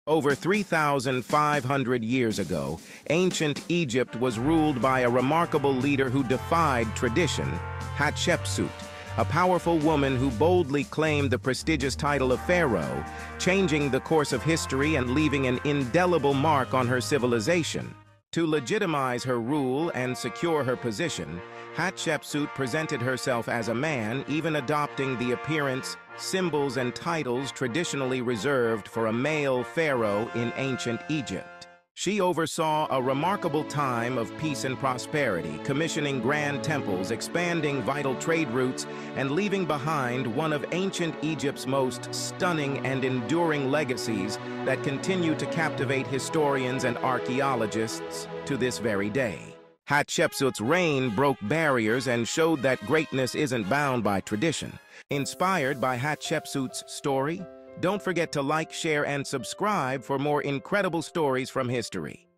Over 3,500 years ago, ancient Egypt was ruled by a remarkable leader who defied tradition, Hatshepsut, a powerful woman who boldly claimed the prestigious title of Pharaoh, changing the course of history and leaving an indelible mark on her civilization. To legitimize her rule and secure her position, Hatshepsut presented herself as a man, even adopting the appearance, symbols, and titles traditionally reserved for a male pharaoh in ancient Egypt. She oversaw a remarkable time of peace and prosperity, commissioning grand temples, expanding vital trade routes, and leaving behind one of ancient Egypt's most stunning and enduring legacies that continue to captivate historians and archaeologists to this very day. Hatshepsut's reign broke barriers and showed that greatness isn't bound by tradition. Inspired by Hatshepsut's story? Don't forget to like, share, and subscribe for more incredible stories from history.